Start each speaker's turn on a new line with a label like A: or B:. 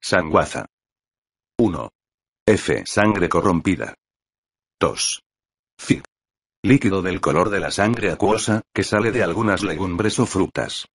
A: Sanguaza. 1. F. Sangre corrompida. 2. Fi. Líquido del color de la sangre acuosa, que sale de algunas legumbres o frutas.